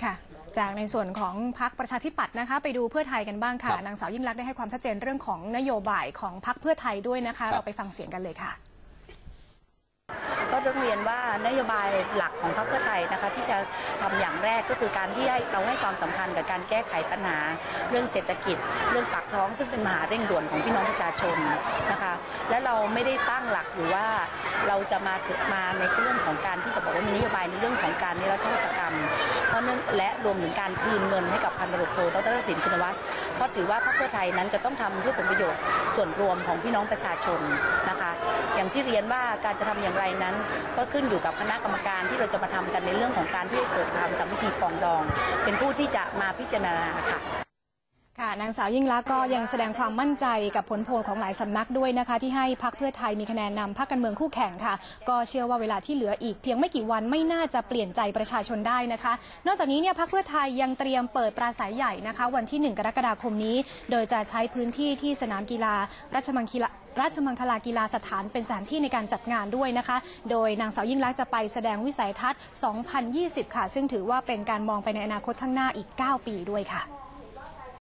ค่ะจากในส่วนของพรรคประชาธิปัตย์นะคะไปดูเพื่อไทยกันบ้างค่ะนางสาวยิ่งลักษณ์ได้ให้ความชัดเจนเรื่องของนโยบายของพรรคเพื่อไทยด้วยนะคะเราไปฟังเสียงกันเลยค่ะก็ต้องเรียนว่านโยบายหลักของพรรคเพื่อไทยนะคะที่จะทำอย่างแรกก็คือการที่เราให้ความสำคัญกับการแก้ไขปัญหาเรื่องเศรษฐกิจเรื่องปากท้องซึ่งเป็นมหาเร่งด่วนของพี่น้องประชาชนนะคะและเราไม่ได้ตั้งหลักอยู่ว่าเราจะมาในเรื่องของการที่จะบอกว่ามีนโยบายในเรื่องของการนิรโทษกรรมและรวมถึงการคืนเงินให้กับพันตำรวจโทดร.ทักษิณชินวัตรเพราะถือว่าพรรคเพื่อไทยนั้นจะต้องทำเพื่อผลประโยชน์ส่วนรวมของพี่น้องประชาชนนะคะอย่างที่เรียนว่าการจะทำอย่างไรนั้นก็ขึ้นอยู่กับคณะกรรมการที่เราจะมาทำกันในเรื่องของการที่เกิดความสามัคคีปรองดองเป็นผู้ที่จะมาพิจารณาค่ะนางสาวยิ่งลักษณ์ก็ยังแสดงความมั่นใจกับผลโพลของหลายสำนักด้วยนะคะที่ให้พรรคเพื่อไทยมีคะแนนนำพรรคการเมืองคู่แข่งค่ะก็เชื่อว่าเวลาที่เหลืออีกเพียงไม่กี่วันไม่น่าจะเปลี่ยนใจประชาชนได้นะคะนอกจากนี้เนี่ยพรรคเพื่อไทยยังเตรียมเปิดปราศัยใหญ่นะคะวันที่1 กรกฎาคมนี้โดยจะใช้พื้นที่ที่สนามกีฬาราชมังคลากีฬาสถานเป็นสถานที่ในการจัดงานด้วยนะคะโดยนางสาวยิ่งลักษณ์จะไปแสดงวิสัยทัศน์ 2020 ค่ะซึ่งถือว่าเป็นการมองไปในอนาคตข้างหน้าอีก 9 ปีด้วยค่ะ